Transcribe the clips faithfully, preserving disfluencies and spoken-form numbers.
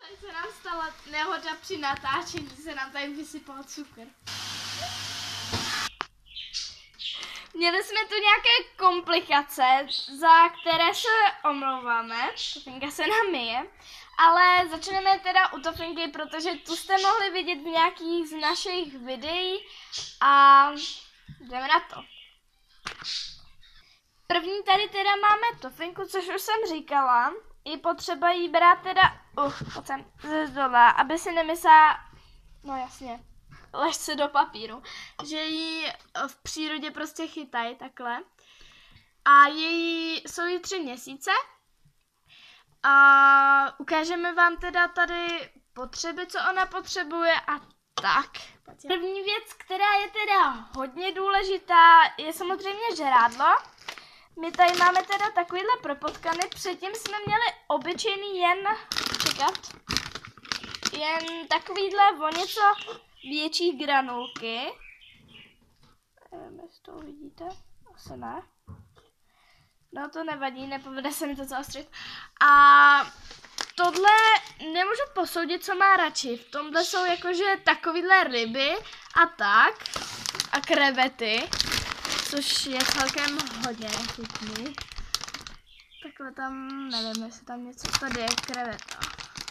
Tady se nám stala nehoda při natáčení, se nám tady vysypal cukr. Měli jsme tu nějaké komplikace, za které se omlouváme. Tofinka se nám myje. Ale začneme teda u Tofinky, protože tu jste mohli vidět v nějakých z našich videí a jdeme na to. První tady teda máme Tofinku, což už jsem říkala. Je potřeba jí brát teda, uh, pojď sem, ze zdola, aby si nemyslela, no jasně, lehce do papíru, že jí v přírodě prostě chytají takhle. A její, jsou jí tři měsíce. A ukážeme vám teda tady potřeby, co ona potřebuje a tak. První věc, která je teda hodně důležitá, je samozřejmě žrádlo. My tady máme teda takovýhle propotkany, předtím jsme měli obyčejný jen, čekat, jen takovýhle o něco větší granulky. Nevím, jestli to uvidíte, asi ne. No to nevadí, nepovede se mi to zaostřit. A tohle nemůžu posoudit, co má radši. V tomhle jsou jakože takovýhle ryby a tak. A krevety, což je celkem hodně nechutný. Takhle tam, nevím, jestli tam něco, tady je kreveta.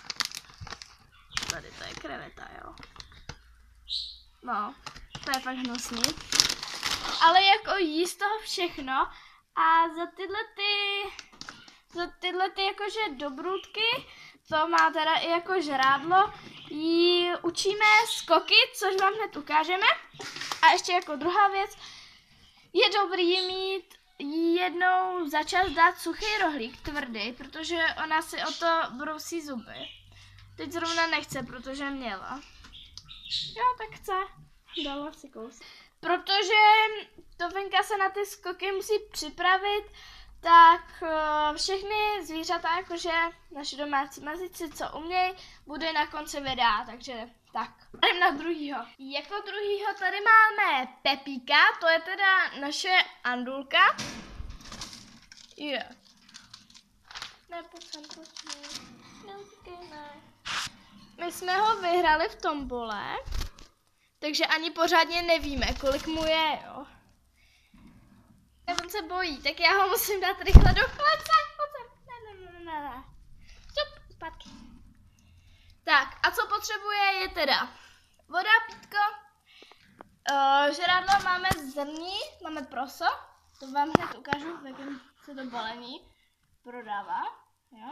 Tady to je kreveta, jo. No, to je fakt hnusný. Ale jako jí z toho všechno. A za tyhle ty, za tyhle ty jakože dobrůdky, to má teda i jako žrádlo, jí učíme skoky, což vám hned ukážeme. A ještě jako druhá věc, je dobrý mít jednou za čas dát suchý rohlík, tvrdý, protože ona si o to brousí zuby. Teď zrovna nechce, protože měla. Jo, tak chce. Dala si kous. Protože Tofinka se na ty skoky musí připravit, tak všechny zvířata, jakože naši domácí mazlíci, co umějí, bude na konci videa, takže tak. Jdem na druhýho. Jako druhýho tady máme Pepíka, to je teda naše Andulka. Je. Yeah. Ne, pojď sem, pojď sem. Ne. My jsme ho vyhrali v tombole. Takže ani pořádně nevíme, kolik mu je, jo. On se bojí, tak já ho musím dát rychle do klece. Ne, ne, ne, ne, ne. Stup, zpátky. Tak, a co potřebuje je teda voda, pítko, uh, žrádlo máme zrní, máme proso, to vám hned ukážu, v jakém se to balení prodává, jo.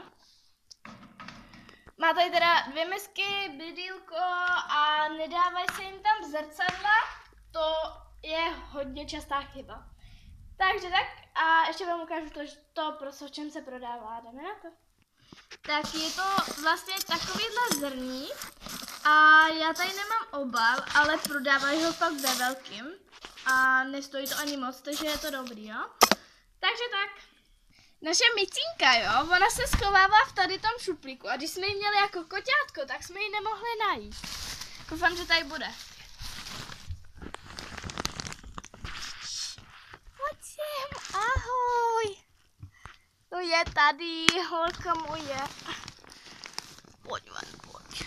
Má tady teda dvě misky, bydýlko a nedávají se jim tam zrcadla, to je hodně častá chyba. Takže tak a ještě vám ukážu to, to proso, v čem se prodává, jdeme na to. Tak je to vlastně takovýhle zrní a já tady nemám obal, ale prodávají ho fakt ve velkým a nestojí to ani moc, takže je to dobrý, jo. Takže tak. Naše Micínka, jo, ona se schovává v tady tom šuplíku a když jsme ji měli jako koťátko, tak jsme ji nemohli najít. Doufám, že tady bude. Pojď sem, ahoj. To je tady, holka moje. Pojď ven, pojď.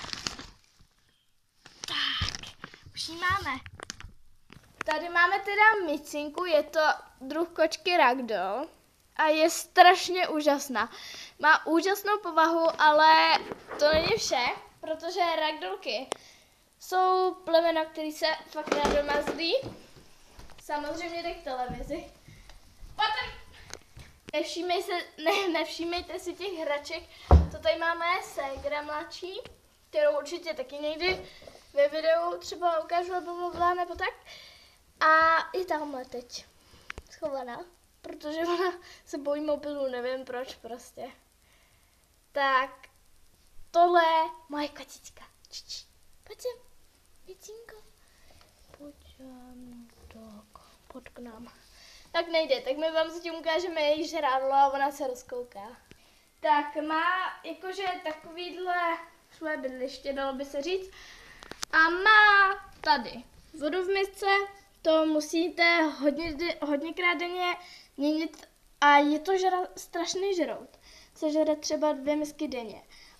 Tak, už ji máme. Tady máme teda Micínku, je to druh kočky Ragdoll. A je strašně úžasná. Má úžasnou povahu, ale to není vše, protože ragdollky jsou plemena, který se fakt rádo mazlí. Samozřejmě jde k televizi. Potom nevšímej se, ne, nevšímejte si těch hraček. To tady máme ségra mladší, kterou určitě taky někdy ve videu třeba ukážu nebo mluvila nebo tak. A je tamhle teď schovaná. Protože ona se bojí mobilu, nevím proč prostě. Tak, tohle je moje kočička. Čiči. Pojď sem, Micínko. Pojď sem, tak, pojď k nám. Tak nejde, tak my vám zatím ukážeme její žrádlo a ona se rozkouká. Tak má jakože takovýhle svoje bydliště, dalo by se říct. A má tady vodu v misce, to musíte hodně, hodněkrát denně měnit a je to žra, strašný žrout. Sežere třeba dvě misky denně.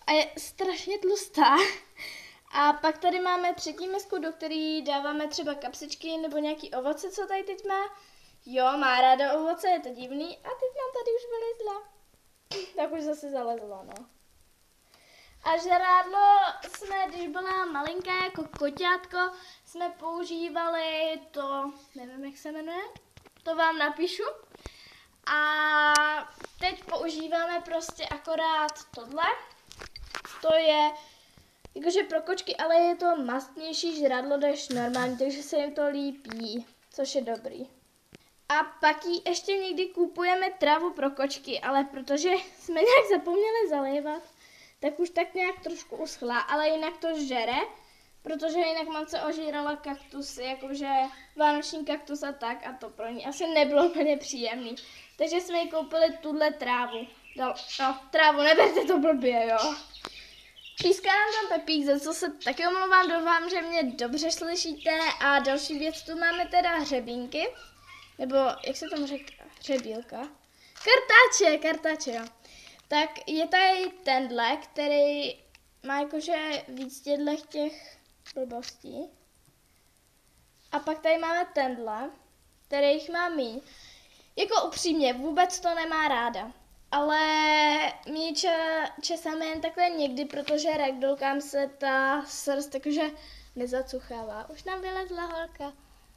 a je strašně tlustá. A pak tady máme třetí misku, do které dáváme třeba kapsičky nebo nějaký ovoce, co tady teď má. Jo, má ráda ovoce, je to divný. A teď nám tady už vylezla. Tak už zase zalezla, no. A žrádlo jsme, když byla malinká jako koťátko, jsme používali to, nevím, jak se jmenuje, to vám napíšu. A teď používáme prostě akorát tohle. To je jakože pro kočky, ale je to mastnější žrádlo než normální, takže se jim to lípí, což je dobrý. A pak jí ještě někdy kupujeme trávu pro kočky, ale protože jsme nějak zapomněli zalévat, tak už tak nějak trošku uschla, ale jinak to žere, protože jinak mám se ožírala kaktusy, jakože vánoční kaktus a tak, a to pro ní asi nebylo úplně příjemný. Takže jsme jí koupili tuhle trávu. No, no trávu, neberte to blbě, jo. Píská nám tam Pepík, za co se taky omlouvám, doufám, že mě dobře slyšíte. A další věc, tu máme teda hřebínky, nebo jak se tomu říká, hřebílka? Kartáče, kartáče, jo. Tak je tady tenhle, který má jakože víc těchto těch blbostí. A pak tady máme tenhle, který jich má míň. Jako upřímně, vůbec to nemá ráda. Ale Míče česáme jen takhle někdy, protože ragdollkám se ta srst jakože nezacuchává. Už nám vylezla holka.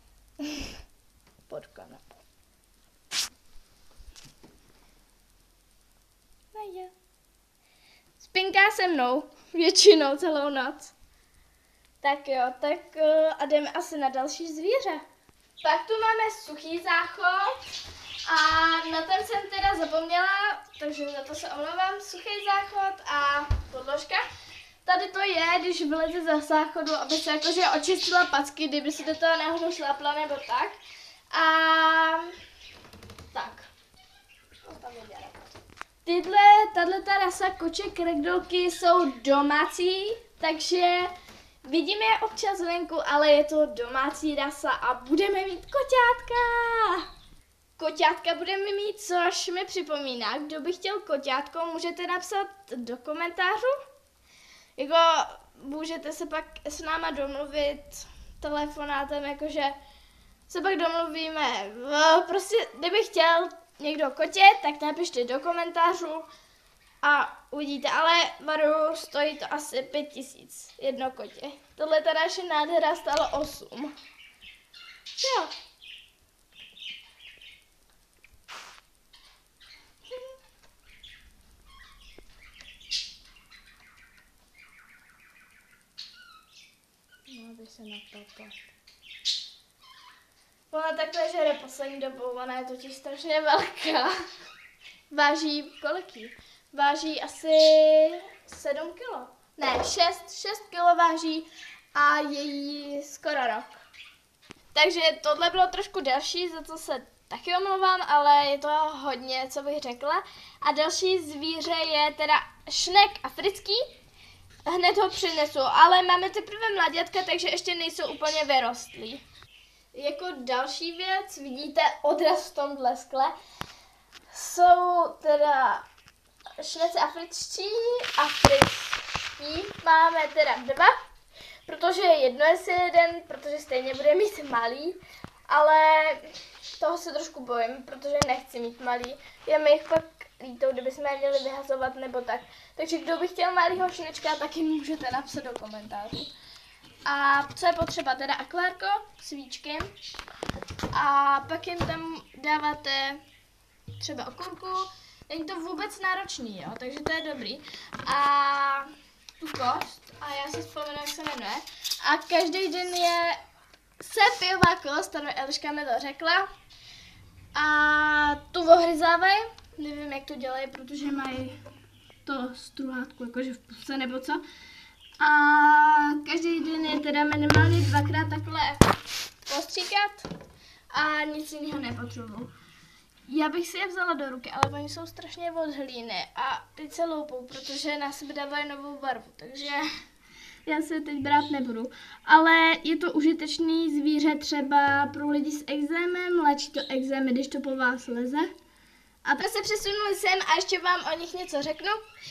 Pod kanapou. No jo. Spinká se mnou většinou celou noc. Tak jo, tak uh, a jdeme asi na další zvíře. Pak tu máme suchý záchod a na ten jsem teda zapomněla, takže za to se omlouvám, suchý záchod a podložka. Tady to je, když vyleze za záchodu, aby se jakože očistila packy, kdyby si do toho náhodou šlápla nebo tak. A tak. Tyhle, tato rasa koček ragdollky jsou domácí, takže vidíme je občas venku, ale je to domácí rasa a budeme mít koťátka. Koťátka budeme mít, což mi připomíná, kdo by chtěl koťátko, můžete napsat do komentářů. Jako můžete se pak s náma domluvit telefonátem, jakože se pak domluvíme. Prostě, kdyby chtěl někdo kotě, tak napište do komentářů a uvidíte, ale varuju, stojí to asi pět tisíc jedno kotě. Tohle ta naše nádhera stálo osm. Jo. No, aby se naplakla. Ona takhle žere poslední dobou, ona je totiž strašně velká. Váží kolik jí? Váží asi sedm kilo. Ne, šest, šest kilo váží a je jí skoro rok. Takže tohle bylo trošku delší, za co se taky omlouvám, ale je to hodně, co bych řekla. A další zvíře je teda šnek africký. Hned ho přinesu, ale máme teprve mladětka, takže ještě nejsou úplně vyrostlí. Jako další věc, vidíte odraz v tomhle skle, jsou teda šneci afričtí, afričtí, máme teda dva, protože jedno je si jeden, protože stejně bude mít malý, ale toho se trošku bojím, protože nechci mít malý, je mi jich pak líto, kdyby jsme je měli vyhazovat nebo tak. Takže kdo by chtěl malýho šnečka, tak jim můžete napsat do komentářů. A co je potřeba, teda akvárko, svíčky a pak jim tam dáváte třeba okurku, není to vůbec náročný, jo, takže to je dobrý. A tu kost, a já si vzpomenu, jak se jmenuje, a každý den je sepijová kost, tady Eliška mi to řekla, a tu ohryzávají, nevím, jak to dělají, protože mají to struhátku, jakože v puse nebo co. A každý den je teda minimálně dvakrát takhle postříkat a nic jiného nepotřebuju. Já bych si je vzala do ruky, ale oni jsou strašně od hlíny a teď se loupou, protože na sebe dávají novou barvu, takže já se teď brát nebudu. Ale je to užitečný zvíře třeba pro lidi s ekzémem, léčí to ekzémy, když to po vás leze. A tak se přesunuli sem a ještě vám o nich něco řeknu.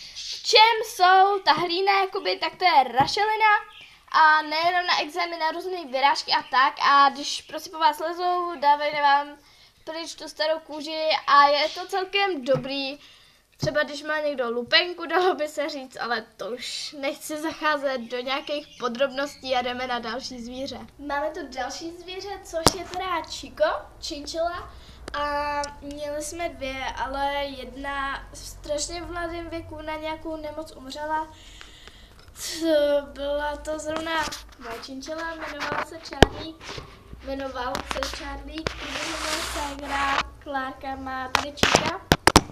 čem jsou ta hlína, jakoby, tak to je rašelina a nejenom na exémy, na různé vyrážky a tak. A když prostě po vás lezou, dávají vám pryč tu starou kůži a je to celkem dobrý. Třeba když má někdo lupenku, dalo by se říct, ale to už nechci zacházet do nějakých podrobností a jdeme na další zvíře. Máme tu další zvíře, což je teda Chico, činčila. A měli jsme dvě, ale jedna v strašně v mladém věku na nějakou nemoc umřela. Byla to zrovna moje činčila, jmenovala se Charlie. Jmenoval se Charlie, protože moje ségra Klárka má tady Chica.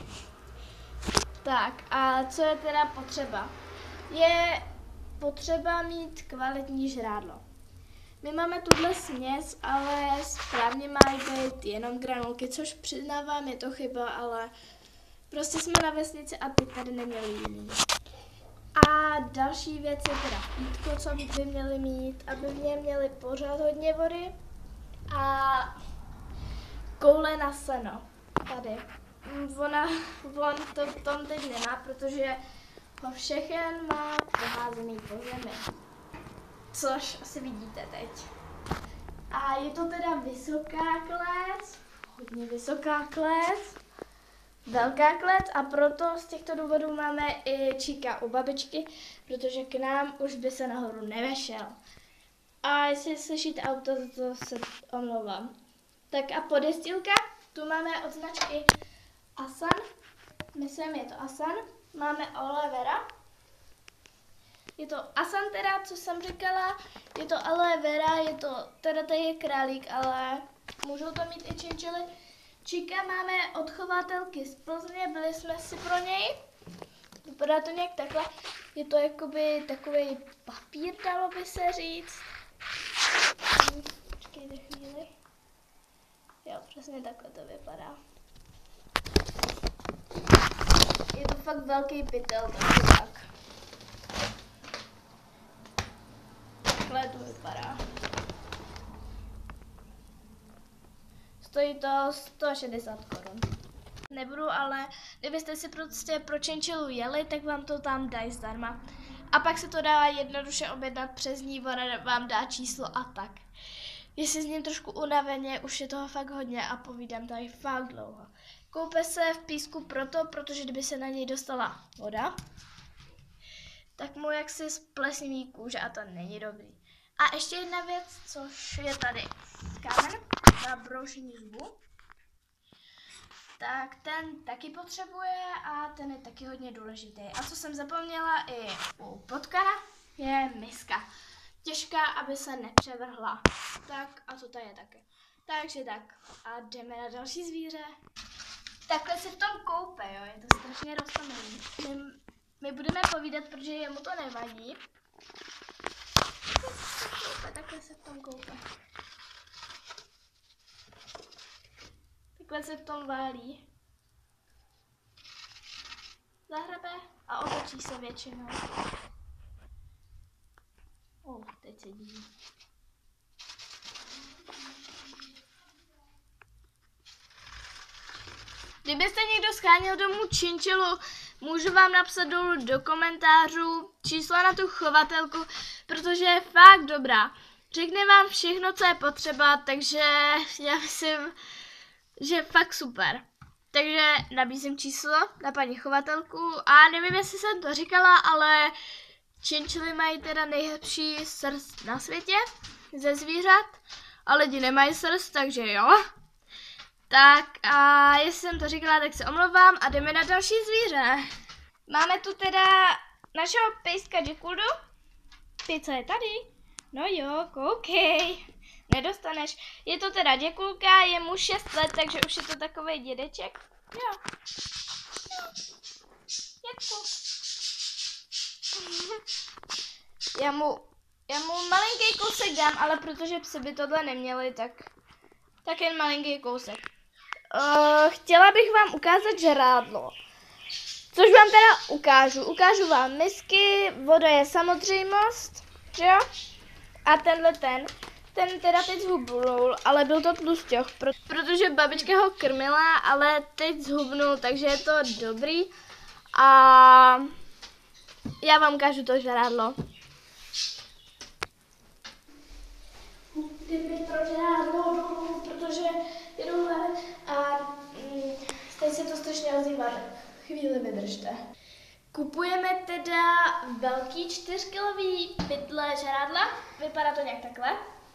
Tak a co je teda potřeba? Je potřeba mít kvalitní žrádlo. My máme tuhle směs, ale správně mají být jenom granulky, což přiznávám, je to chyba, ale prostě jsme na vesnici a ty tady neměli jiný. A další věc je teda pítko, co by měli mít, aby v něm měli pořád hodně vody. A koule na seno, tady. Ona, on to v tom teď nemá, protože ho všechen má poházený po zemi. Což asi vidíte teď. A je to teda vysoká klec, hodně vysoká klec, velká klec a proto z těchto důvodů máme i Chica u babičky, protože k nám už by se nahoru nevešel. A jestli slyšíte auto, to se omlouvám. Tak a podestýlka, tu máme od značky Asan, myslím je to Asan, máme aloe vera. Je to Asan teda, co jsem říkala, je to aloe vera, je to, teda tady je králík, ale můžou to mít i činčily. Chica máme od chovatelky z Plzně, byli jsme si pro něj. Vypadá to nějak takhle, je to jakoby takový papír, dalo by se říct. Počkejte chvíli. Jo, přesně takhle to vypadá. Je to fakt velký pytel, takže tak. Takhle to vypadá. Stojí to sto šedesát korun. Nebudu, ale kdybyste si prostě pro činčilu jeli, tak vám to tam dají zdarma. A pak se to dá jednoduše objednat přes ní, ona vám dá číslo a tak. Jestli s ním trošku unaveně, už je toho fakt hodně a povídám tady fakt dlouho. Koupe se v písku proto, protože kdyby se na něj dostala voda, tak mu jaksi splesniví kůže a to není dobrý. A ještě jedna věc, což je tady kámen na broušení zubů. Tak ten taky potřebuje a ten je taky hodně důležitý. A co jsem zapomněla i u potkana, je miska. Těžká, aby se nepřevrhla. Tak a to tady je taky. Takže tak a jdeme na další zvíře. Takhle se v tom koupe, jo, je to strašně roztomilý. My, my budeme povídat, protože jemu to nevadí. Takhle se v tom koupe. Takhle se v tom válí. Zahrabe a otočí se většinou. Oh, teď se díví. Kdybyste někdo scháněl domů činčilu, můžu vám napsat dolů do komentářů číslo na tu chovatelku, protože je fakt dobrá. Řekne vám všechno, co je potřeba, takže já myslím, že je fakt super. Takže nabízím číslo na paní chovatelku a nevím, jestli jsem to říkala, ale činčily mají teda nejlepší srst na světě ze zvířat a lidi nemají srst, takže jo. Tak a jestli jsem to říkala, tak se omlouvám a jdeme na další zvíře. Máme tu teda našeho pejska Jackuldu. Pizza je tady. No jo, koukej. Nedostaneš. Je to teda Jackulka, je mu šest let, takže už je to takovej dědeček. Jo. Jo. Dětku. Já mu, já mu malinký kousek dám, ale protože psy by tohle neměli, tak, tak jen malinký kousek. Uh, chtěla bych vám ukázat žrádlo. Což vám teda ukážu. Ukážu vám misky, voda je samozřejmost, že jo? A tenhle ten, ten teda teď zhubnul, ale byl to tlusťoch, protože babička ho krmila, ale teď zhubnul, takže je to dobrý. A Já vám ukážu to žrádlo. Kdyby to žrádlo, protože jedu a mm, teď se to strašně ozývá. Chvíli vydržte. Kupujeme teda velký čtyřkilový pytle žrádla. Vypadá to nějak takhle.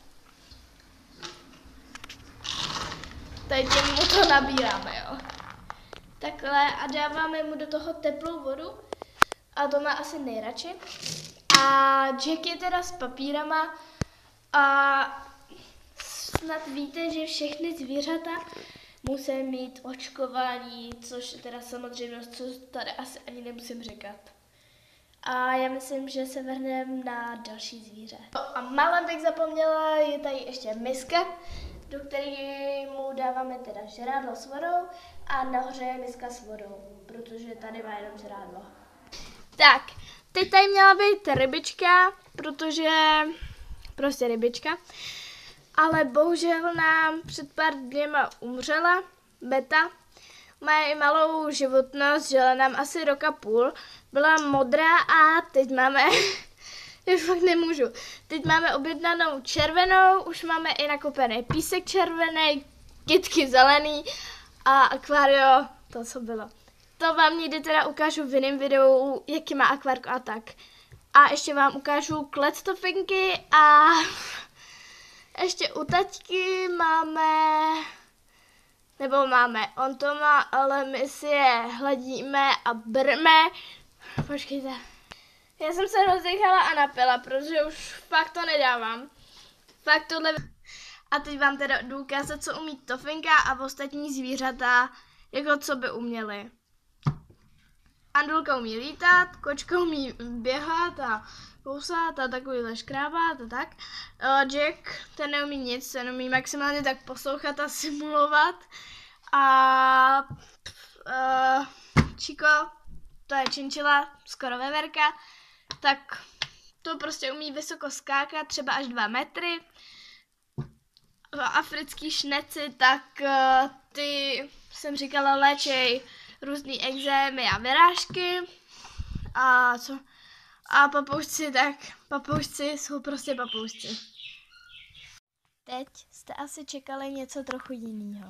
Tady tím mu to nabíráme, jo. Takhle a dáváme mu do toho teplou vodu. A to má asi nejradši. A Jack je teda s papírama a snad víte, že všechny zvířata musí mít očkování, což je teda samozřejmost, co tady asi ani nemusím říkat. A já myslím, že se vrhneme na další zvíře. A malé bych zapomněla, je tady ještě miska, do které mu dáváme teda žrádlo s vodou a nahoře je miska s vodou, protože tady má jenom žrádlo. Tak, teď tady měla být rybička, protože prostě rybička, ale bohužel nám před pár dněma umřela Beta. Má i malou životnost, žila nám asi rok a půl, byla modrá a teď máme, já fakt nemůžu, teď máme objednanou červenou, už máme i nakoupený písek červený, kytky zelený a akvário, to co bylo. To vám někdy teda ukážu v jiném videu, jaký má akvárko a tak. A ještě vám ukážu klectofinky a ještě u taťky máme, nebo máme, on to má, ale my si je hladíme a brme. Počkejte. Já jsem se rozdechala a napila, protože už fakt to nedávám. Fakt tohle. A teď vám teda jdu ukázat, co umí Tofinka a ostatní zvířata, jako co by uměli. Andulka umí lítat, kočka umí běhat a kousat a takovýhle škrábat a tak. Uh, Jack, ten neumí nic, ten umí maximálně tak poslouchat a simulovat. A uh, Chico, to je činčila, skoro veverka, tak to prostě umí vysoko skákat, třeba až dva metry. Africký šneci, tak uh, ty, jsem říkala, léčej různý exémy a vyrážky. A co? A papoušci, tak papoušci jsou prostě papoušci. Teď jste asi čekali něco trochu jiného.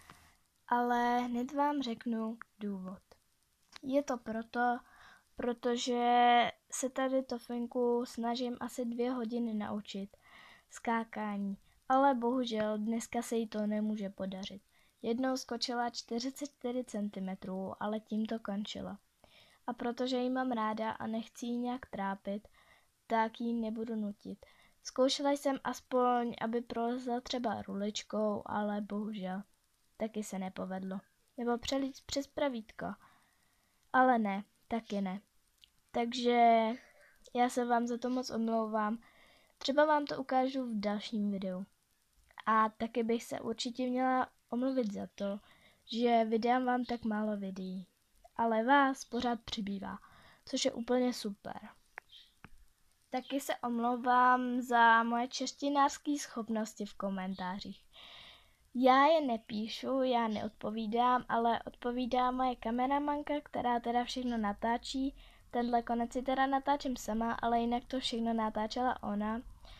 Ale hned vám řeknu důvod. Je to proto, protože se tady Tofinku snažím asi dvě hodiny naučit skákání. Ale bohužel dneska se jí to nemůže podařit. Jednou skočila čtyřicet čtyři centimetrů, ale tím to končila. A protože ji mám ráda a nechci ji nějak trápit, tak ji nebudu nutit. Zkoušela jsem aspoň, aby prolezla třeba ruličkou, ale bohužel taky se nepovedlo. Nebo přelít přes pravítko. Ale ne, taky ne. Takže já se vám za to moc omlouvám. Třeba vám to ukážu v dalším videu. A taky bych se určitě měla omluvit za to, že vydám vám tak málo videí. Ale vás pořád přibývá, což je úplně super. Taky se omlouvám za moje češtinářské schopnosti v komentářích. Já je nepíšu, já neodpovídám, ale odpovídá moje kameramanka, která teda všechno natáčí. Tenhle konec si teda natáčím sama, ale jinak to všechno natáčela ona.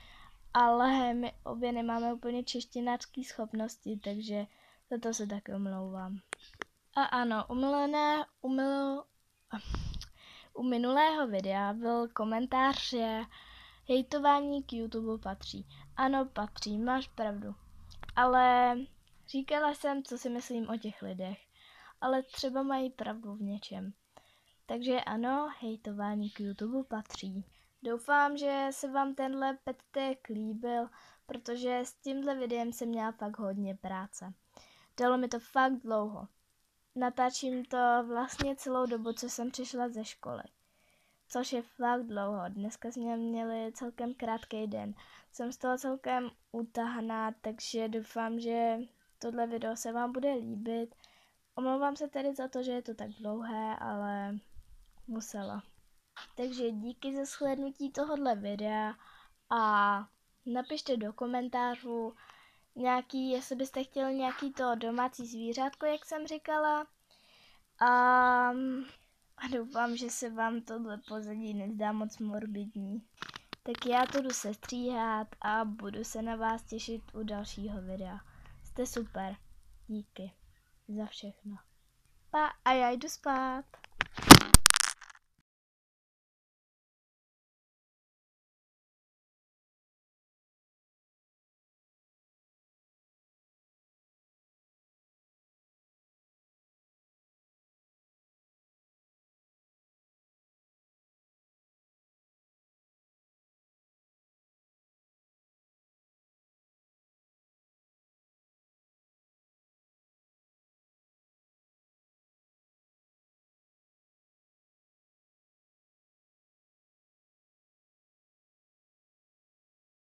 Ale my obě nemáme úplně češtinářské schopnosti, takže za to se taky omlouvám. A ano, umylené, umyl, u minulého videa byl komentář, že hejtování k YouTube patří. Ano, patří, máš pravdu. Ale říkala jsem, co si myslím o těch lidech. Ale třeba mají pravdu v něčem. Takže ano, hejtování k YouTube patří. Doufám, že se vám tenhle petek líbil, protože s tímhle videem jsem měla fakt hodně práce. Dalo mi to fakt dlouho. Natáčím to vlastně celou dobu, co jsem přišla ze školy. Což je fakt dlouho. Dneska jsme měli celkem krátký den. Jsem z toho celkem utahaná, takže doufám, že tohle video se vám bude líbit. Omlouvám se tedy za to, že je to tak dlouhé, ale musela. Takže díky za shlédnutí tohohle videa a napište do komentářů nějaký, jestli byste chtěli nějaký to domácí zvířátko, jak jsem říkala. A A doufám, že se vám tohle pozadí nezdá moc morbidní. Tak já to jdu sestříhat a budu se na vás těšit u dalšího videa. Jste super. Díky za všechno. Pa a já jdu spát.